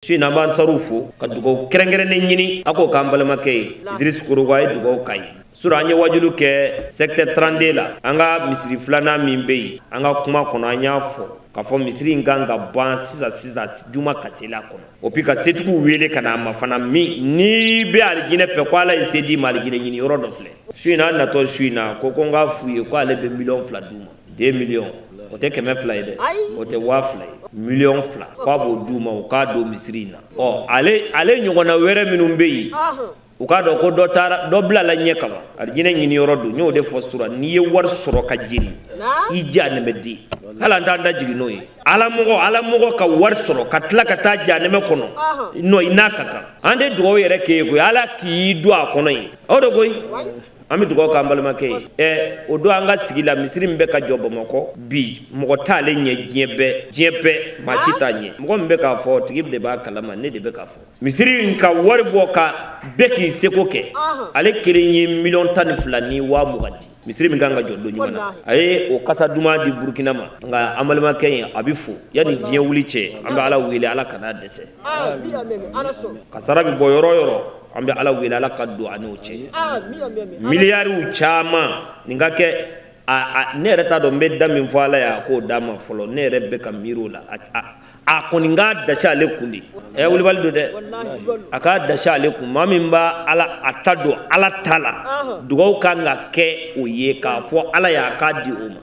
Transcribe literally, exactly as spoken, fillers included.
su ina ban sarufu ka dugaw kerengerene nyini ako kambalama ke Idris Kouraogo ay dugaw kay sura anye wajulu ke secteur trente-deux la anga misiri flana min beyi anga kuma kono anya fo ka fo misiri nganga ban sisa sisa juma kasela kono opi ka setugu wele kana mafana mi ni be aljine pe ko ala sedi maljine nyini yoro do fle suina na to suina ko ko nga fuye ko ale be million fla duma deux millions o te keme fla ide o te wa fla million fla ko bo duma o ka do misirina o ale ale nyogona were minum beyi u ka do ko do tara do bla la nyeka ba arjine nyini yorodu nyo de fosura ni ye war soro ka jiri i jane meddi hala ndanda jigi noyi ala mugo ala mugo ka war soro ka tla ka ta jane me kono no inaka ka ande do yere ke ko ala ki do akono yi o do koy ami dugo ka mbalma ke e o do anga sigila misiri mbe ka jobo mako bi mugo tale nye jebe jebe machita nye mugo mbe ka fo tigibde ba kalama ne de be ka fo misiri nka war boka beki seko ke ale kirenye million tan fulani wa mugati misiri minganga jodo nyumana aye o kasa duma di Burkina ma nga amalma ke abifu yani jiye wulice amba ala wile ala kana dese ah bi ameme ala so kasara bi boyoro yoro ambe ala wile ala kaddu anu che ah mi ameme miliyaru chama ningake a ne reta do mbedda min fala ya ko dama folo ne rebe ka mirula a koninga dasha lekundi e wuli baldo de aka dasha lekum mamimba ala atado ala tala dugaw kanga ke o ye ka fo ala ya ka di o